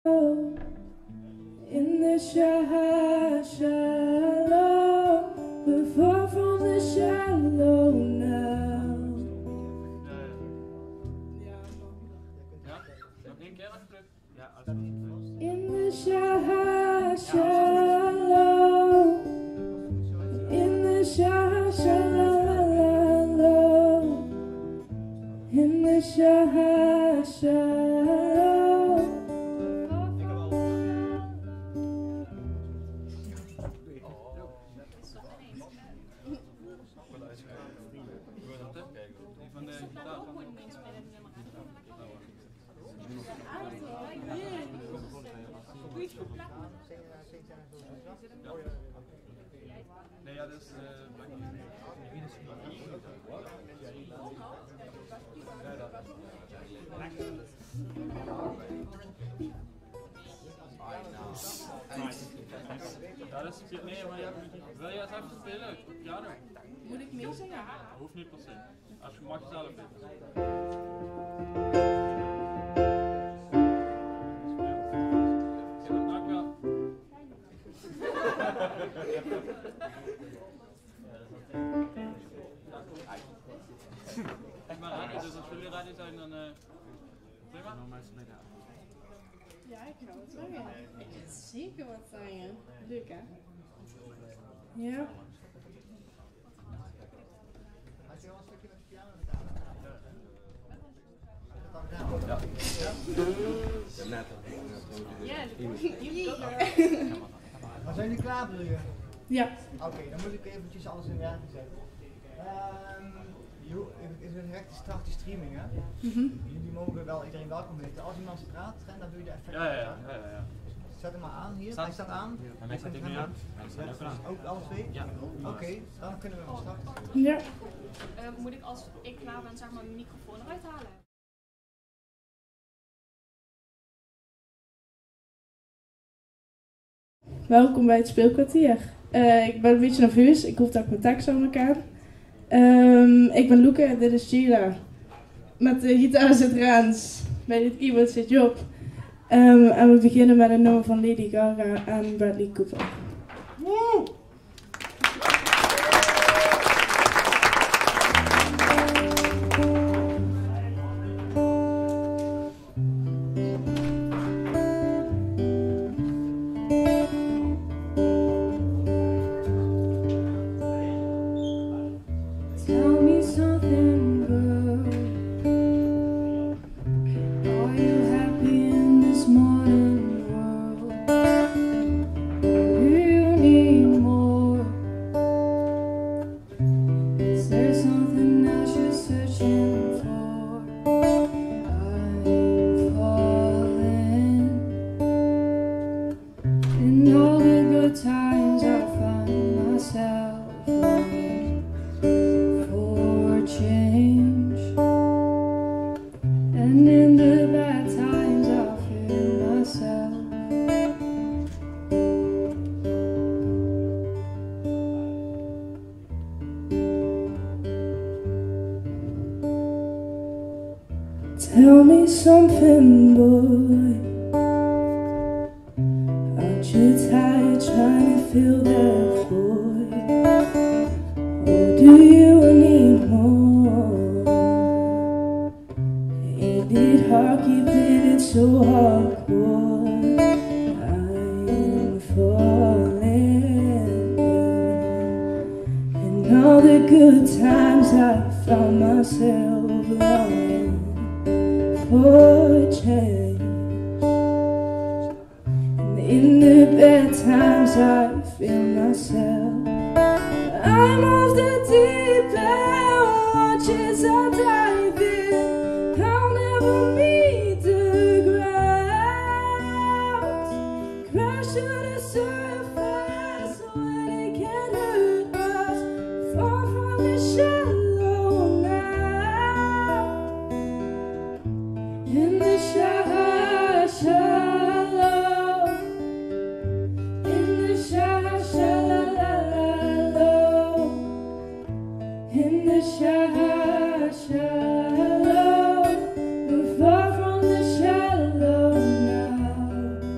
In the shallow, we're far from the shallow now. In the shallow, in the shallow, in the shallow. Nee, ja, dat is ja, dat is nee, maar ja, wil je het even spelen? Piano? Moet ik meezingen? Hoeft niet per se. Als je mag zelf weten. Dankjewel. Ik ben ready, dus als jullie ready zijn, dan prima. Ja, ik kan wat zingen. Ik kan zeker wat zingen. Leuk hè? Ja. Had je wel een stukje met de piano gedaan? Maar zijn jullie klaar, bedoel je? Ja. Oké, dan moet ik eventjes alles in werking zetten. Het is een directe start die streaming, hè? Jullie mogen wel iedereen welkom heten. Als iemand praat, dan doe je de effecten. Ja. Zet hem maar aan hier. Hij staat aan. En mij staat hij nu aan. Ook alle twee? Ja. Oké, dan kunnen we wel starten. Ja. Moet ik als ik klaar ben, zeg maar, mijn microfoon eruit halen? Welkom bij het speelkwartier. Ik ben een beetje nerveus. Ik hoop dat ik mijn tekst aan kan. Ik ben Loeke, dit is Sheila. Met de gitaar zit Rens. Bij dit keyboard zit Job. En we beginnen met een nummer van Lady Gaga en Bradley Cooper. Woe! Tell me something, girl. Are you happy in this modern world? Do you need more? Is there something else you're searching for? I'm falling. In all the good times I find myself longing for change, and in the bad times I feel myself. Tell me something, boy. Aren't you tired trying to fill that void? Or do you need more? Ain't it hard keeping it so hardcore? I'm falling. In all the good times I found myself longing for change, and in the bad times I feel myself. I'm off the deep end, watch as I dive in. I'll never meet the ground. Crash to the surface when it can hurt us. Fall from the shallow now. In the shallow, in the shallow, in the shallow, we're far from the shallow now.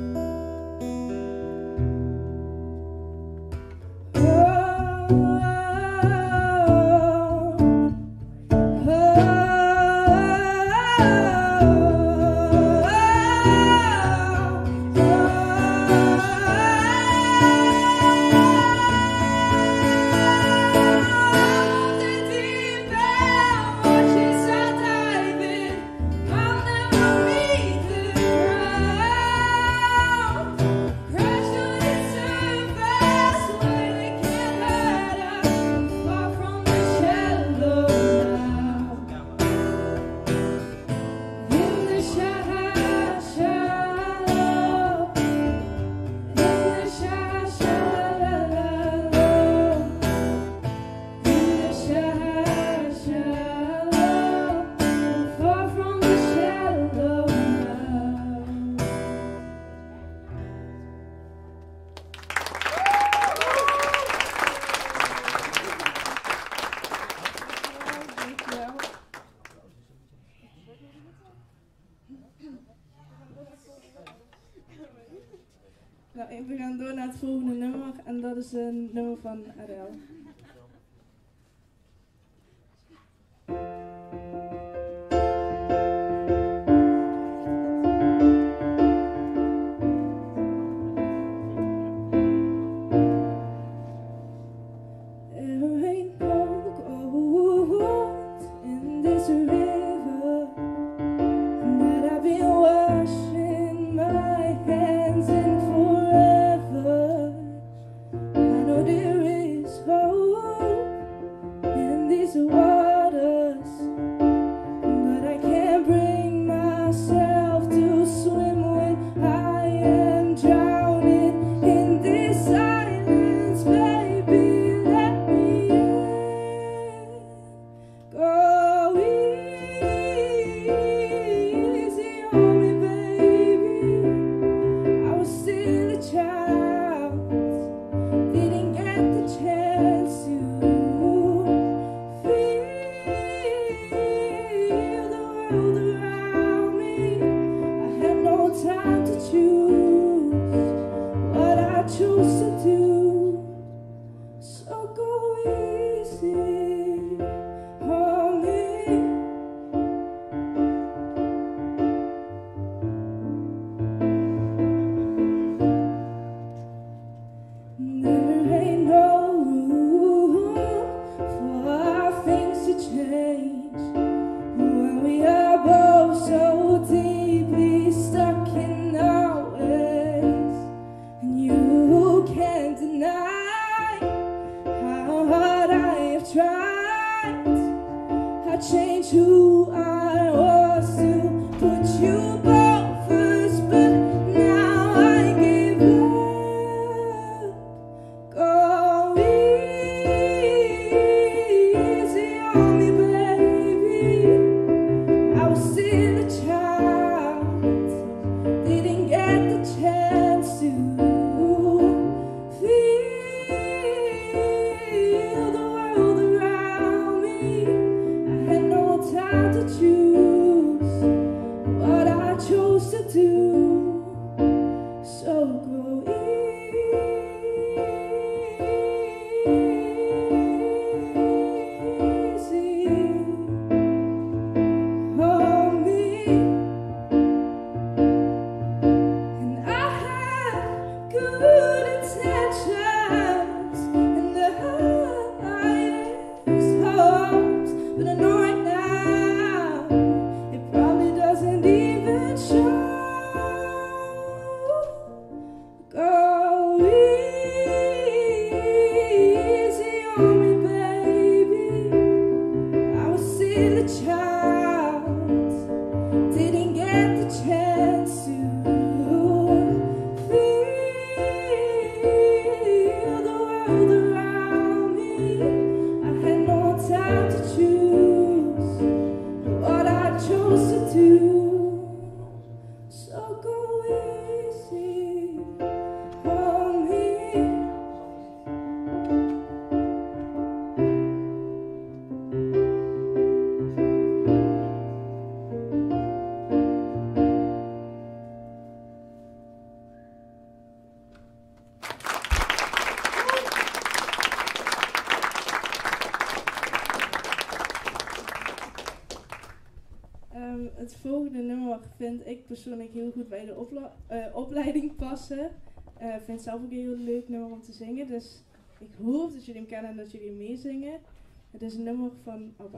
Nou, we gaan door naar het volgende nummer en dat is een nummer van Adele. Het volgende nummer vind ik persoonlijk heel goed bij de opleiding passen. Ik vind het zelf ook een heel leuk nummer om te zingen. Dus ik hoop dat jullie hem kennen en dat jullie hem meezingen. Het is een nummer van ABBA.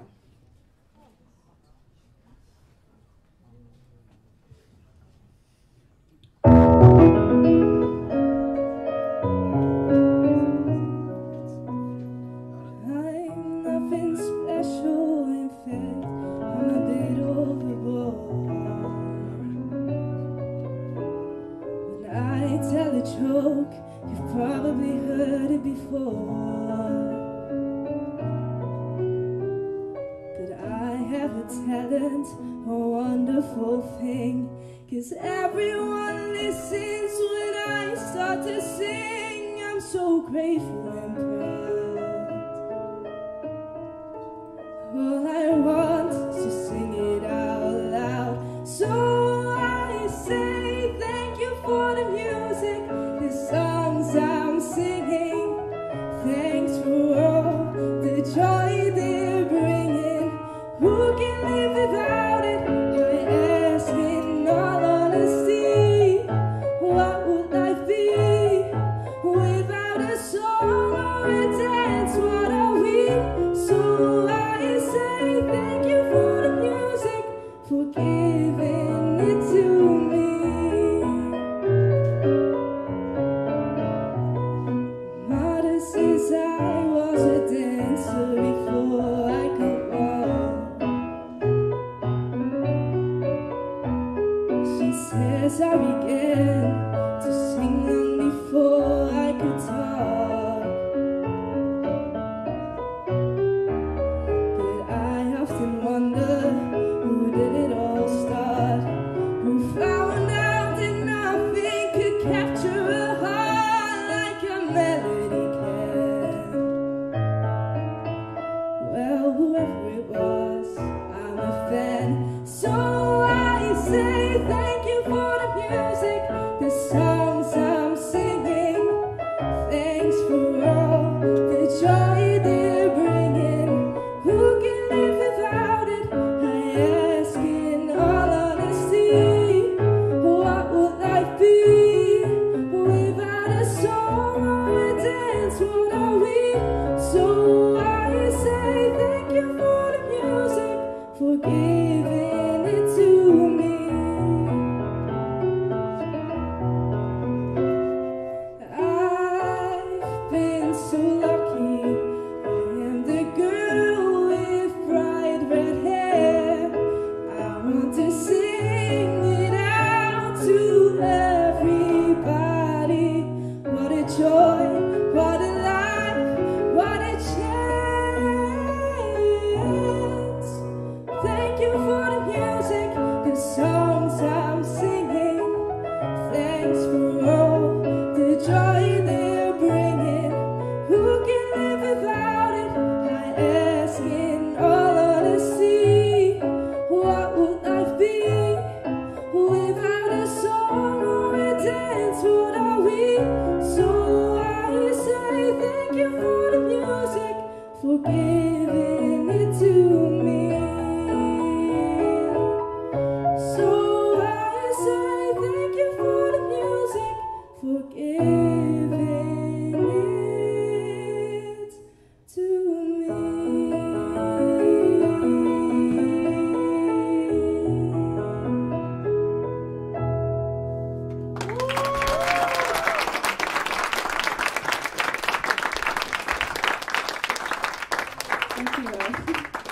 So I say thank you for the music. thanks for all the joy they're bringing. Who can live without it? I ask in all honesty, what would life be without a song or a dance? What are we? So I say thank you for the music, for giving it to me. So I say thank you for the music, for giving it to me. Dankjewel.